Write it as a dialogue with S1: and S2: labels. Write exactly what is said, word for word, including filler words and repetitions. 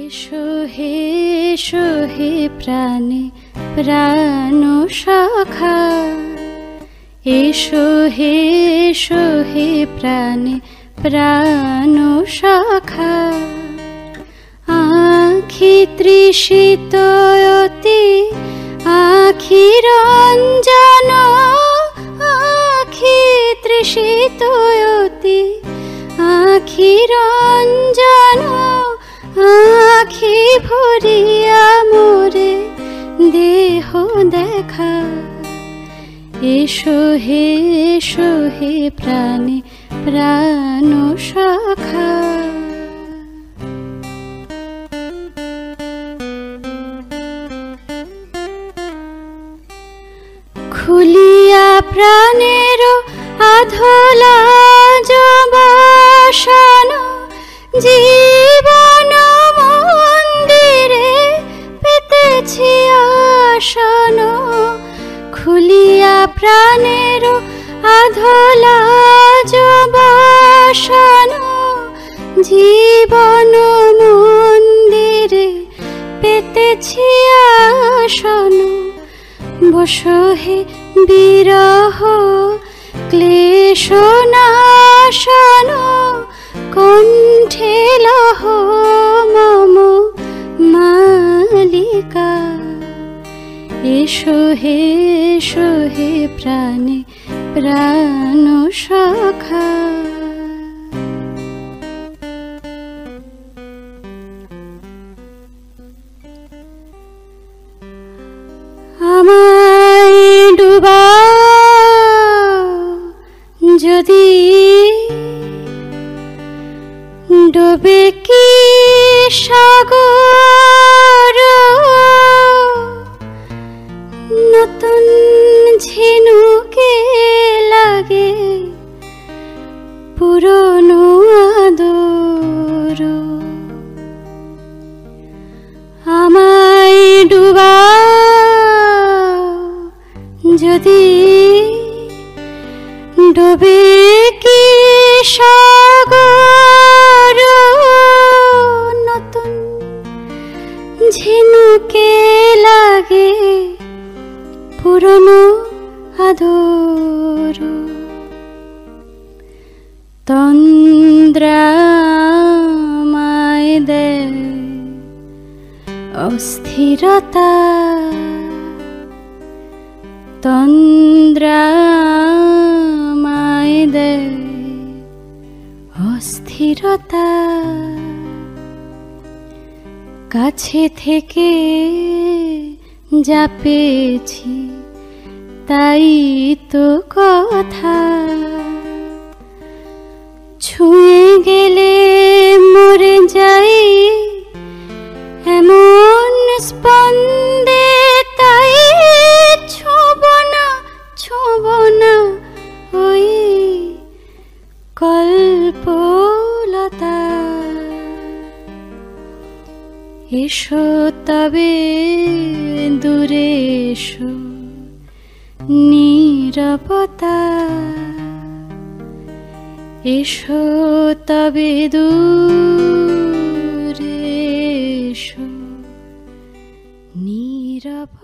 S1: এসো হে এসো হে প্রাণে প্রাণ সখা, এসো হে এসো হে প্রাণে প্রাণ সখা। আখি তৃষিত অতি আখি রঞ্জন, আখি তৃষিত অতি আখি রঞ্জন, আখি ভরিয়া মোরে দেহ দেখা। এসো হে এসো হে প্রাণে প্রাণ সখা। খুলিয়া প্রাণের আধলা বাসন, জীবন মন্দিরে পেতেছি আসন। খুলিয়া প্রাণের আধলা বাসন, জীবন মন্দিরে পেতেছি আসন। বসো হে বিরহ ক্লেশ নাশন, কণ্ঠে লহ মম মালিকা। এসো হে এসো হে প্রাণে প্রাণ সখা। আমায় ডুবাও যদি, ডোবে কি সাগর। নতুন ঝিনুকে লাগে পুরনো আদর। আমায় ডুবাও যদি, ডোবে কি সাগর। নতুন ঝিনুকে লাগে পুরনো আদর। তন্দ্রা আমায় দেয় অস্থিরতা, তন্দ্রা আমায় দেয় অস্থিরতা। কাছে থেকে যা পেয়েছি তাই তো কথা, ছুঁয়ে গেলে মরে যাই এমন স্পন্দে। তাই ছোঁব না ছোঁব না ওই কল্পলতা। এসো তবে দূরে এসো নীরবতা, এসো তবে দূরে এসো নীরবতা।